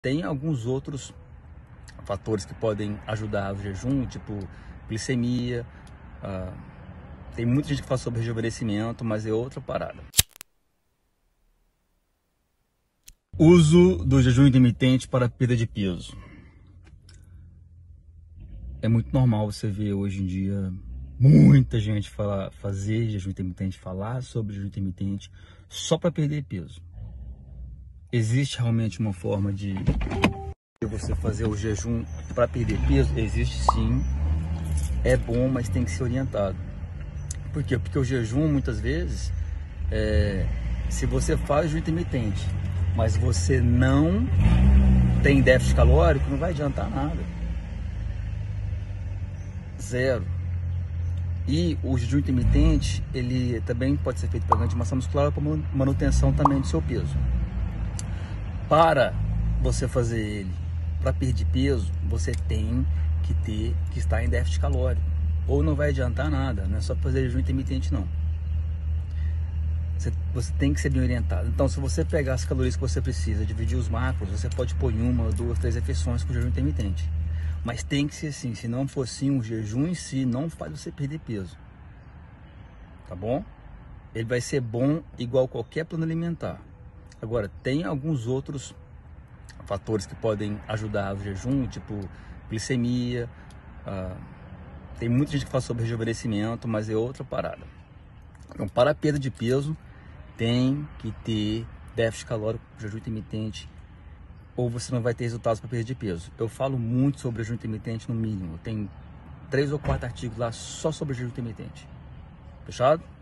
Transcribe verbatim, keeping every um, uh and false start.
Tem alguns outros fatores que podem ajudar o jejum, tipo glicemia. Uh, tem muita gente que fala sobre rejuvenescimento, mas é outra parada. Uso do jejum intermitente para perda de peso. É muito normal você ver hoje em dia muita gente falar, fazer jejum intermitente, falar sobre jejum intermitente só para perder peso. Existe realmente uma forma de você fazer o jejum para perder peso? Existe sim, é bom, mas tem que ser orientado. Por quê? Porque o jejum, muitas vezes, é, se você faz jejum intermitente, mas você não tem déficit calórico, não vai adiantar nada. Zero. E o jejum intermitente, ele também pode ser feito para ganho de massa muscular ou para manutenção também do seu peso. Para você fazer ele para perder peso, você tem que ter que estar em déficit calórico. Ou não vai adiantar nada, não é só fazer jejum intermitente não. Você, você tem que ser bem orientado. Então, se você pegar as calorias que você precisa, dividir os macros, você pode pôr em uma, duas, três refeições com jejum intermitente. Mas tem que ser assim, se não for assim, o jejum em si não faz você perder peso. Tá bom? Ele vai ser bom igual qualquer plano alimentar. Agora, tem alguns outros fatores que podem ajudar o jejum, tipo glicemia. Uh, tem muita gente que fala sobre rejuvenescimento, mas é outra parada. Então, para a perda de peso, tem que ter déficit calórico, jejum intermitente, ou você não vai ter resultados para perda de peso. Eu falo muito sobre jejum intermitente no mínimo. Tem três ou quatro artigos lá só sobre jejum intermitente. Fechado?